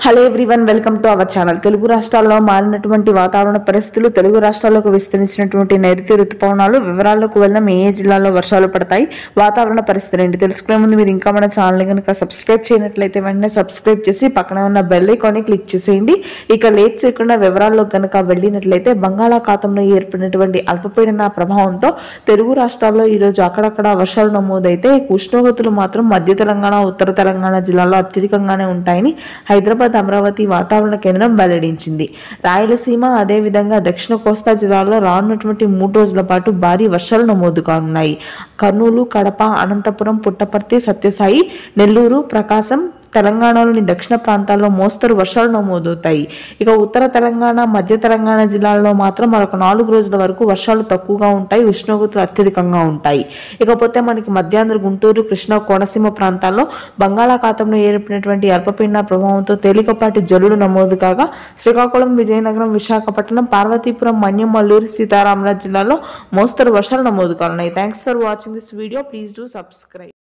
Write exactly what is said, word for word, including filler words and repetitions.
Hello everyone, welcome to our channel. Telugu రాష్ట్రాల్లో మారినటువంటి వాతావరణ పరిస్థితులు, తెలుగు రాష్ట్రాలకు విస్తరించినటువంటి నైరుతి ఋతుపవనాలు వివరాల్లోకి వెళ్దాం. ఏ ఏ జిల్లాల్లో వర్షాలు పడతాయి, వాతావరణ పరిస్థితులు ఏంటి తెలుసుకునే ముందు మీరు ఇంకా మన ఛానల్ కనుక సబ్స్క్రైబ్ చేయనట్లయితే వెంటనే సబ్స్క్రైబ్ చేసి పక్కన ఉన్న బెల్ ఐకాన్ని క్లిక్ చేసేయండి. ఇక లేట్ చేయకుండా వివరాల్లో కనుక వెళ్ళినట్లయితే బంగాళాఖాతంలో ఏర్పడినటువంటి అల్పపీడన ప్రభావంతో తెలుగు రాష్ట్రాల్లో ఈరోజు అక్కడక్కడ వర్షాలు నమోదైతే ఉష్ణోగ్రతలు మాత్రం మధ్య తెలంగాణ, ఉత్తర తెలంగాణ జిల్లాల్లో అత్యధికంగానే ఉంటాయని హైదరాబాద్ అమరావతి వాతావరణ కేంద్రం వెల్లడించింది. రాయలసీమ అదేవిధంగా దక్షిణ కోస్తా జిల్లాల్లో రానున్నటువంటి మూడు రోజుల పాటు భారీ వర్షాలు నమోదు కానున్నాయి. కర్నూలు, కడప, అనంతపురం, పుట్టపర్తి, సత్యసాయి, నెల్లూరు, ప్రకాశం, తెలంగాణలోని దక్షిణ ప్రాంతాల్లో మోస్తరు వర్షాలు నమోదవుతాయి. ఇక ఉత్తర తెలంగాణ, మధ్య తెలంగాణ జిల్లాల్లో మాత్రం మరొక నాలుగు రోజుల వరకు వర్షాలు తక్కువగా ఉంటాయి, ఉష్ణోగ్రతలు అత్యధికంగా ఉంటాయి. ఇకపోతే మనకి మధ్యాంధ్ర, గుంటూరు, కృష్ణా, కోనసీమ ప్రాంతాల్లో బంగాళాఖాతంలో ఏర్పడినటువంటి అల్పపీడన ప్రభావంతో తేలికపాటి జల్లులు నమోదు కాగా శ్రీకాకుళం, విజయనగరం, విశాఖపట్నం, పార్వతీపురం, మన్యం, మల్లూరు, సీతారామరాజు జిల్లాలో మోస్తరు వర్షాలు నమోదు కానున్నాయి. Thanks for watching this video. Please do subscribe.